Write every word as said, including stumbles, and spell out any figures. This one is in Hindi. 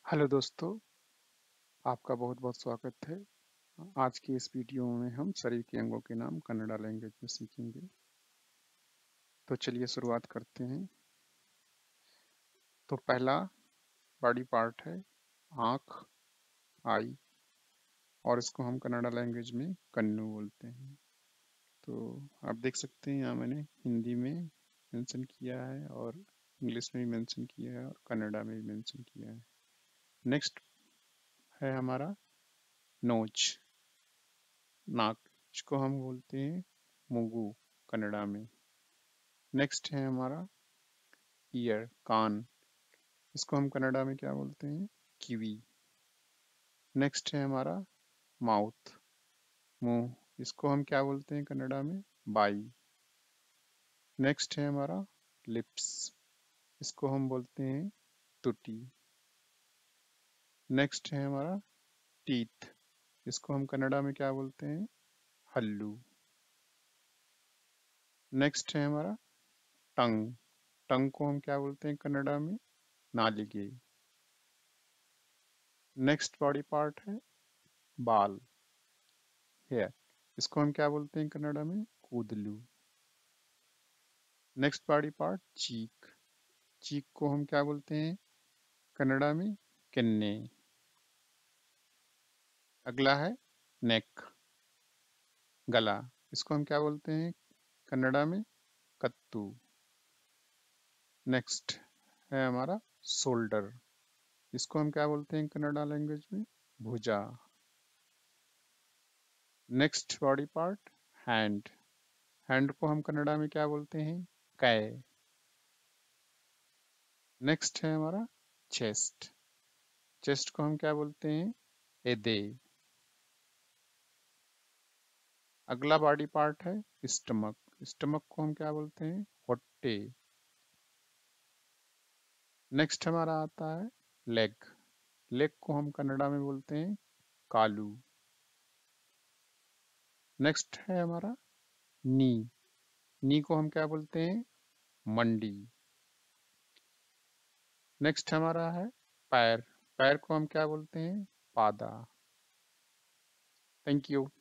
हेलो दोस्तों, आपका बहुत बहुत स्वागत है। आज की इस वीडियो में हम शरीर के अंगों के नाम कन्नड़ा लैंग्वेज में सीखेंगे। तो चलिए शुरुआत करते हैं। तो पहला बॉडी पार्ट है आँख, आई, और इसको हम कन्नड़ा लैंग्वेज में कन्नू बोलते हैं। तो आप देख सकते हैं यहाँ मैंने हिंदी में मेंशन किया है और इंग्लिश में भी मेंशन किया है और कन्नड़ा में भी मेंशन किया है। नेक्स्ट है हमारा नोज, नाक, इसको हम बोलते हैं मुगु कन्नड़ा में। नेक्स्ट है हमारा ईयर, कान, इसको हम कन्नड़ा में क्या बोलते हैं, किवी। नेक्स्ट है हमारा माउथ, मुंह, इसको हम क्या बोलते हैं कन्नड़ा में, बाई। नेक्स्ट है हमारा लिप्स, इसको हम बोलते हैं तुटी। नेक्स्ट है हमारा टीथ, इसको हम कन्नड़ा में क्या बोलते हैं, हल्लू। नेक्स्ट है हमारा टंग, टंग को हम क्या बोलते हैं कन्नड़ा में, नालिगे। नेक्स्ट बॉडी पार्ट है बाल, हेयर, इसको हम क्या बोलते हैं कन्नड़ा में, कूदलू। Next body part cheek, cheek को हम क्या बोलते हैं कन्नड़ा में, किन्ने। अगला है नेक, गला, इसको हम क्या बोलते हैं कन्नड़ा में, कत्तू। नेक्स्ट है हमारा शोल्डर, इसको हम क्या बोलते हैं कन्नड़ा लैंग्वेज में, भुजा। Next body part hand, hand को हम कन्नड़ा में क्या बोलते हैं, कै। नेक्स्ट है हमारा चेस्ट, चेस्ट को हम क्या बोलते हैं, एदे। अगला बॉडी पार्ट है स्टमक, स्टमक को हम क्या बोलते हैं, होट्टे। नेक्स्ट हमारा आता है लेग, लेग को हम कन्नड़ा में बोलते हैं कालू। नेक्स्ट है हमारा नी, नी को हम क्या बोलते हैं, मंडी। नेक्स्ट हमारा है पैर, पैर को हम क्या बोलते हैं, पादा। Thank you.